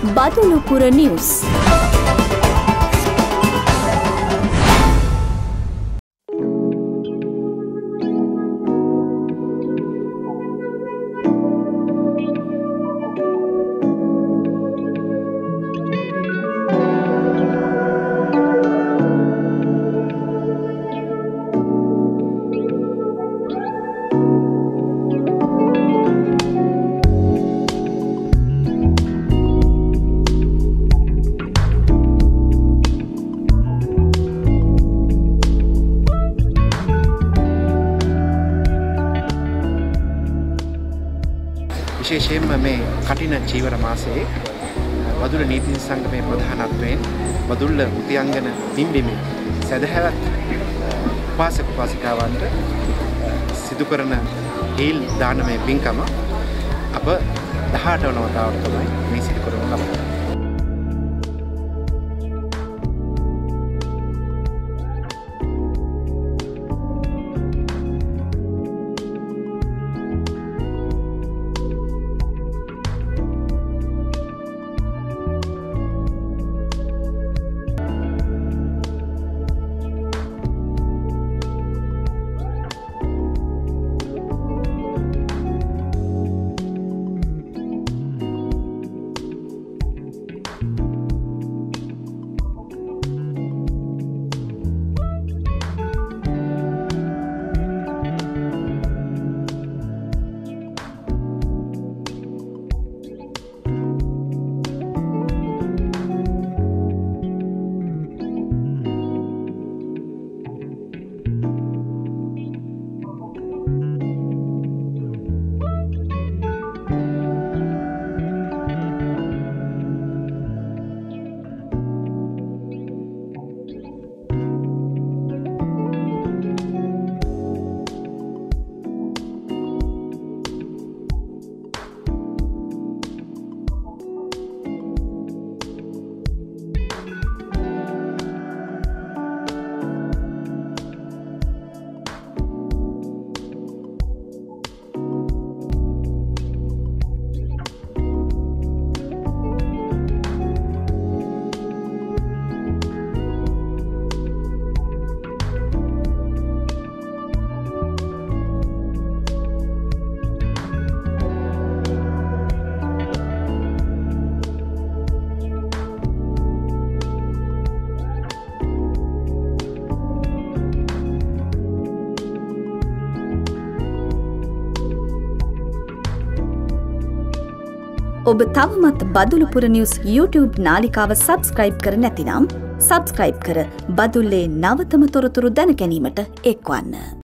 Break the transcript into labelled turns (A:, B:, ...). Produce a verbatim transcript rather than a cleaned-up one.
A: Badulupura News.
B: විශේෂයෙන්ම මේ කටින චීවර මාසයේ බදුල්ල නීති සංගමයේ ප්‍රධානත්වයෙන් බදුල්ල උද්‍යාංගන පින්බිමේ සදහැවත් උපාසක උපාසිකාවන්ට සිදු කරන හේල් දානමය පින්කම අප දහඅට වන වතාවට තමයි මේ සිදු කරනු ලබන්නේ. ඔබ තවමත් බදුලුපුර නිවුස් YouTube නාලිකාව සබස්ක්‍රයිබ් කර නැතිනම් සබස්ක්‍රයිබ් කර බදුල්ලේ නවතම තොරතුරු දැන ගැනීමට එක්වන්න.